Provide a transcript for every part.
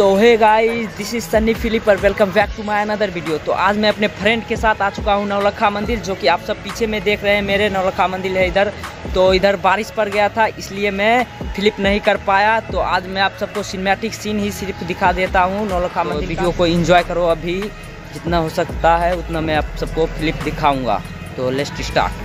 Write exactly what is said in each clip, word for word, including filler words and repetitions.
So hey guys, this is Sunny Philip और welcome back to my another video. तो आज मैं अपने फ्रेंड के साथ आ चुका हूँ नौलखा मंदिर, जो कि आप सब पीछे में देख रहे हैं। मेरे नौलखा मंदिर है इधर। तो इधर बारिश पड़ गया था, इसलिए मैं फिलिप नहीं कर पाया। तो आज मैं आप सबको सिनेमैटिक सीन ही सिर्फ दिखा देता हूँ नौलखा मंदिर। वीडियो को एंजॉय करो, अभी जितना हो सकता है उतना मैं आप सबको फिलिप दिखाऊँगा। तो let's start.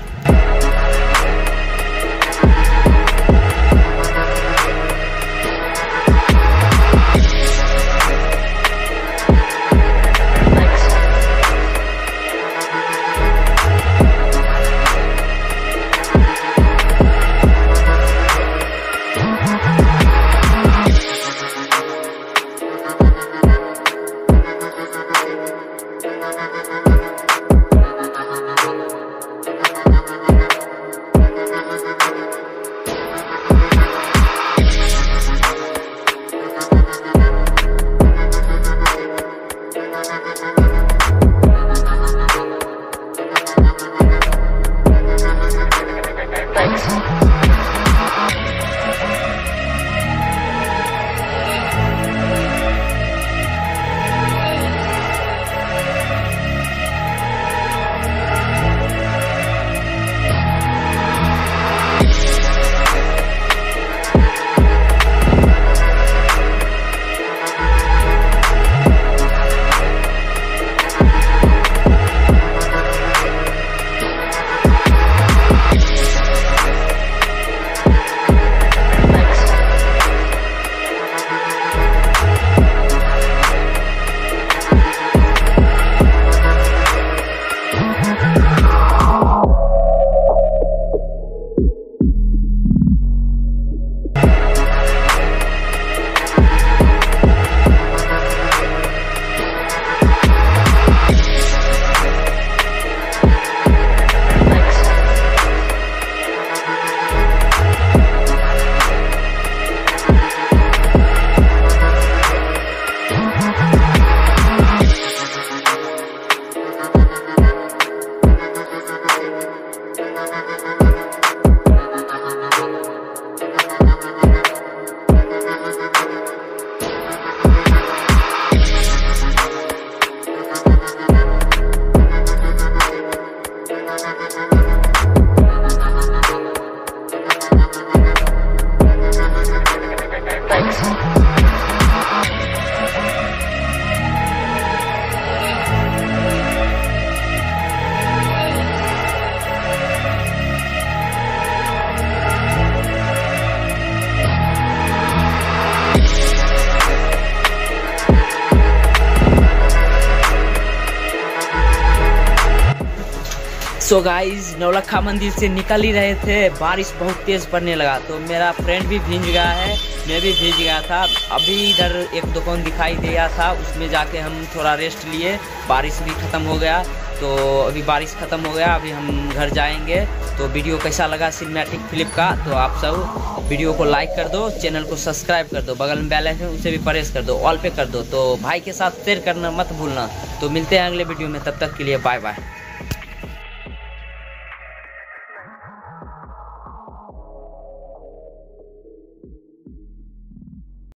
So guys, Naulakha Mandir से निकल ही रहे थे, बारिश बहुत तेज़ पड़ने लगा। तो मेरा फ्रेंड भी भींज गया है, मैं भी भींज गया था। अभी इधर एक दुकान दिखाई दिया था, उसमें जाके हम थोड़ा रेस्ट लिए। बारिश भी ख़त्म हो गया, तो अभी बारिश ख़त्म हो गया, अभी हम घर जाएंगे। तो वीडियो कैसा लगा सिनेमैटिक फिलिप का, तो आप सब वीडियो को लाइक कर दो, चैनल को सब्सक्राइब कर दो, बगल में बेल आइकन उसे भी प्रेस कर दो, ऑल पे कर दो। तो भाई के साथ शेयर करना मत भूलना। तो मिलते हैं अगले वीडियो में, तब तक के लिए बाय बाय।